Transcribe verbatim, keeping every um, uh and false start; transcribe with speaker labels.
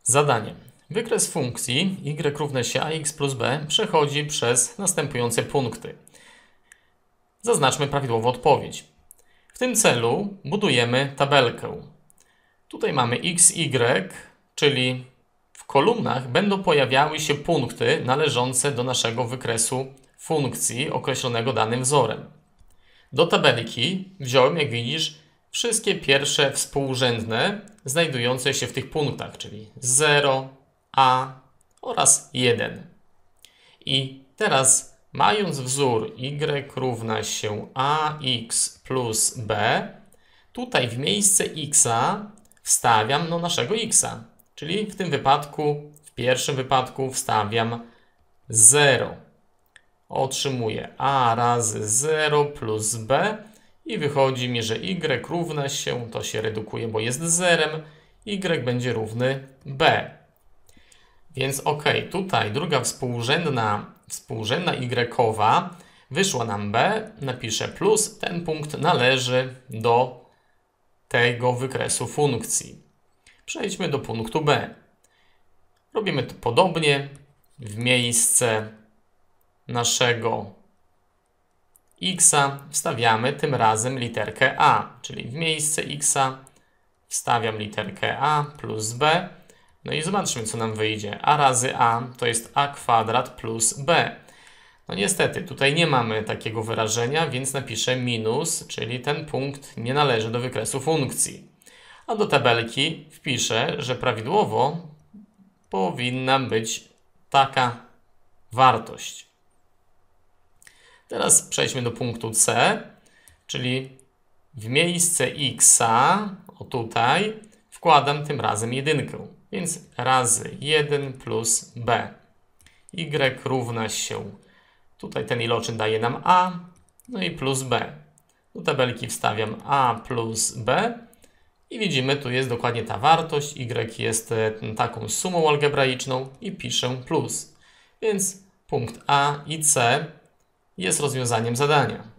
Speaker 1: Zadanie. Wykres funkcji y równa się ax plus b przechodzi przez następujące punkty. Zaznaczmy prawidłową odpowiedź. W tym celu budujemy tabelkę. Tutaj mamy x, y, czyli w kolumnach będą pojawiały się punkty należące do naszego wykresu funkcji określonego danym wzorem. Do tabelki wziąłem, jak widzisz, wszystkie pierwsze współrzędne znajdujące się w tych punktach, czyli zero, a oraz jeden. I teraz, mając wzór y równa się ax plus b, tutaj w miejsce xa wstawiam no naszego xa, czyli w tym wypadku, w pierwszym wypadku wstawiam zero. Otrzymuję a razy zero plus b i wychodzi mi, że y równa się, to się redukuje, bo jest zerem, y będzie równy b. Więc ok, tutaj druga współrzędna, współrzędna y wyszła nam b, napiszę plus, ten punkt należy do tego wykresu funkcji. Przejdźmy do punktu b. Robimy to podobnie. W miejsce naszego xa wstawiamy tym razem literkę a, czyli w miejsce xa wstawiam literkę a plus b. No i zobaczmy, co nam wyjdzie. A razy a to jest a kwadrat plus b. No niestety, tutaj nie mamy takiego wyrażenia, więc napiszę minus, czyli ten punkt nie należy do wykresu funkcji. A do tabelki wpiszę, że prawidłowo powinna być taka wartość. Teraz przejdźmy do punktu c, czyli w miejsce xa, o tutaj, wkładam tym razem jedynkę. Więc razy jeden plus b. Y równa się, tutaj ten iloczyn daje nam a, no i plus b. Do tabelki wstawiam a plus b i widzimy, tu jest dokładnie ta wartość. Y jest taką sumą algebraiczną i piszę plus. Więc punkt a i c jest rozwiązaniem zadania.